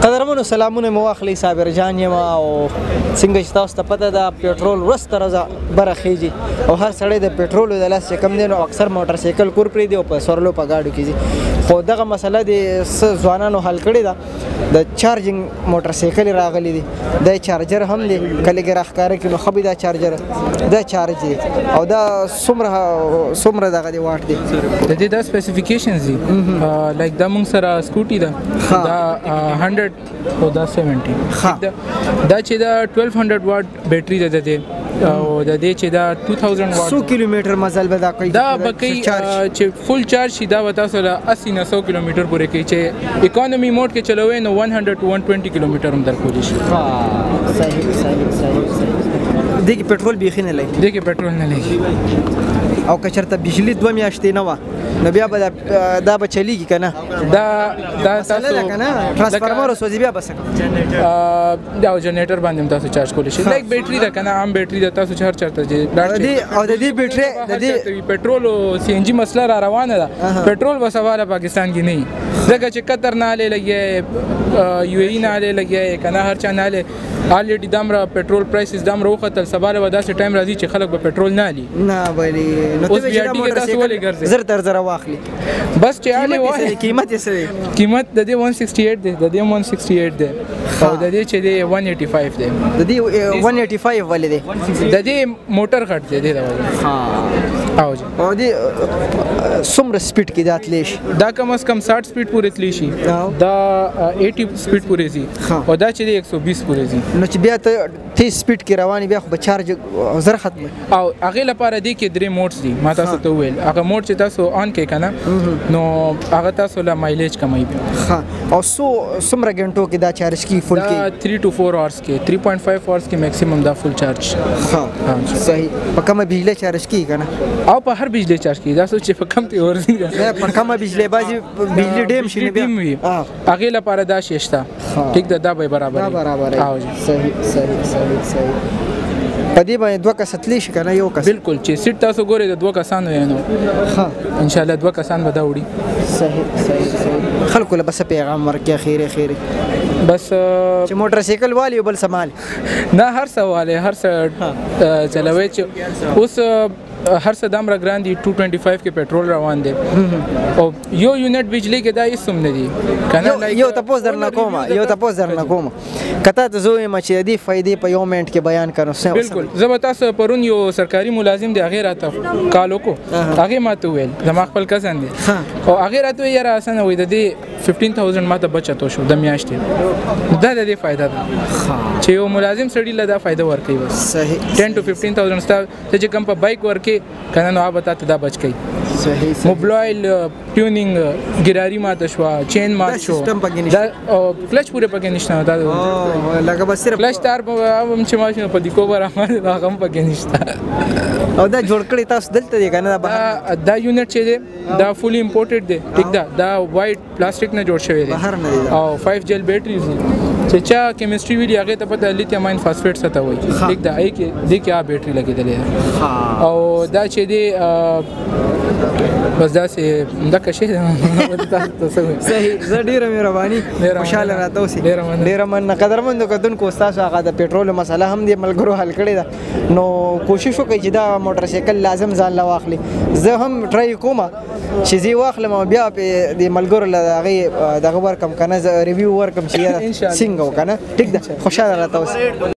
قدرمنو سلامونه مو واخلي صابر جان یم او څنګه چې تاسو ته پته ده پېټرول ورسته ورځه بره خیږي او هر سړی د پېټرولو د لاس چې کم دی نو اکثر موټر سایکل کور پرېږدي او په سورلو په ګاډو کې ځي خو دغه مسله د ځوانانو حل کړې ده د چارجینګ موټر سایکل راغلی دی د چارجر هم دی کله کې راښکاره کړي نو ښه دا چارجر دا چارج دی او دا څومره دغه دی واټ دی د دې دا سپیسیفیکیشنز دي لایک دا موږ سره سکوټي ده دا 100 او دا 70 دا چې دا 1200 واټ بیټري ده د دې او د دې چې دا 2000 واټ 100 کیلومتر مزل به دا کوي دا بکی چې فل چارج شي دا وتا سره 80 نه 100 کیلومتر پورې کوي چې اکانومي موډ کې چلوي نو 100 to 120 کیلومتر هم در کولی شي صحیح دغه پېټرول بیخي نه لګي دغه پېټرول نه لګي او که چېرته بجلی 2 میاشتې نه وه نو بیا به دا به چلیږي که نه دا تاسو که نه ټرانسفارمر وسوځي بیا به څه کوم دا جنریټر باندې هم تاسو چارج کولی شئ لایک بیټري ده که نه عام بیټري ده تاسو چې هر چېرته ځئ او د دې بیټرۍ د دې پېټرول او سی ان جي مسله را روانه ده پېټرول به سوال پاکستان کې نه وي ځکه چې قطر نه هلې لګیا یو اي نه هلې لګیا که نه هر چا نه هلې آلریډي دامره پېټرول پرایسز دامره وختل سبا به داسې ټایم راځي چې خلک به پېټرول نه هلي نه بلې نو ته چې دا موټر سایکل زر تر زره واخلي بس چې هلې وایي قیمت یې څه دی قیمت د دې 168 دی د دې 168 دی او د دې چې دی 185 دی د دې 185 ولې دی د دې موټر غټ دی د او دې څومره سپیډ کې دا تلی شي دا کم از کم 60 سپیډ پورې تلی شي دا 80 سپیډ پورې ځي او دا چې دی 120 پورې ځي نو چې بیا ته تیز سپیډ کې روانې بیا خو به چارج زر ختموي او هغې لپاره دی کې 3 موډس دي ما تاسو ته وویل هغه موډ چې تاسو آن کړئ که نه نو هغه تاسو له مایلیج کموي بیا او څومره غنټو کې دا چارج کیږي فل کې 3 to 4 hours کې 3.5 hours کې میکسیمم دا فل چارج صحیح په کومه بجلی چارج کیږي که نه او په هر بجلی چارج کیږي دا سوچ چې په کم ته ورځي په کومه بجلی باندې بجلی ډیم شي بیا هغې لپاره دا شی شته ټیک ده دا به برابر صحیح په دې باندې 2 کس تلی شي که نه یو کس بالکل چې سیټ تاسو ګورئ د 2 کسانو یې نو انشاءالله 2 کسان به دا وړي صحیح خلکو له بس پیغام ورکړي خیرې بس چې موټر سایکل والی بل سمال نه هر څه والی هر څه چلوي چې اوس هر څه دامره ګران دي 225 کې پېټرول روان دی او یو یونټ بجلی کې دا هېڅ هم نه دي که نه یو تپوس درنه کوم که تا ته زه ویم چې د دې فایدې په یو منټ کې بیان کړم بالکل زه به تاسو پرون یو سرکاري ملازم دی هغې راته کال وکړو هغې ما ته وویل زما خپل کسن دی او هغې راته وویل یاره اسانه وایي د دې 15,000 ما ته بچت وشو د میاشتې دا د دې فایده ده چې یو ملازم سړي له دا فایده ورکوي بس صحیح 10 to 15,000 ستا ته چې کوم په بایک ورکوي که نه نو هغه به تا ته دا بچ کوي موبلایل ټیونینګ ګراري ماته شوه چین مات شو کلچ پورې پکې نشته کلچ تار هم چې ماشین په دیکو به راغلی هغه هم پکې نشته او دا جوړ کړی تاسو دلته دی که نه دا یونټ چې دی دا فولي امپورټډ دی ټیک ده دا وایټ پلاستیک نه جوړ شوی دی او 5 جل بیټریز دي چې چا کیمستري ویلي هغې ته پته لیتیم آین فاسفیټ څه ته وایي ټیک ده دې کې بیټري لګېدلې ده او دا چې دی بس داسې دغه شی صحیح زه ډېره مهرباني خوشحاله راته اوسئ ډېره مننه قدرمندو کتونکو ستاسو هغه د پېټرولو مسله هم دې ملګرو حل کړې ده نو کوشش وکړئ چې دا موټر سایکل لازم ځان له واخلي زه هم ټرای کوم چې زه واخلم او بیا د ملګرو له هغې دغه ورکړم که نه زه ریویو ورکړم چې څنګه و که نه ټیک ده خوشحاله راته اوسئ